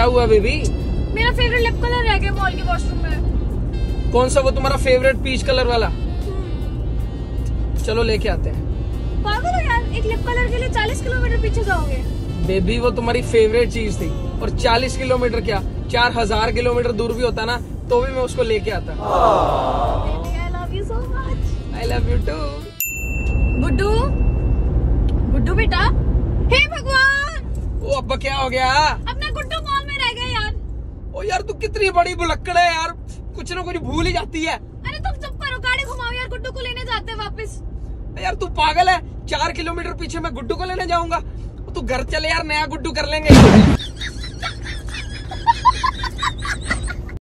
हुआ बेबी? मेरा favourite lip colour रह गया मॉल के वॉशरूम में। कौन सा? वो तुम्हारा फेवरेट पीच कलर वाला? चलो लेके आते हैं। पागल हो यार, एक लिप कलर के लिए 40 किलोमीटर पीछे जाओगे? बेबी वो तुम्हारी फेवरेट चीज थी, और 40 किलोमीटर क्या 4000 किलोमीटर दूर भी होता ना तो भी मैं उसको लेके आता। I love you so much. I love you too. Guddu, Guddu बेटा, हे भगवान! ओ अब्बा क्या हो गया? अपना गुड्डू मॉल में रह गया यार। ओ यार तू कितनी बड़ी भुलक्कड़ है यार, कुछ ना कुछ भूल ही जाती है। अरे तुम चुप करो, गाड़ी घुमाओ यार, गुड्डू को लेने जाते हैं वापस। यार तू पागल है? 4 किलोमीटर पीछे मैं गुड्डू को लेने जाऊंगा? तू घर चले यार, नया गुड्डू कर लेंगे।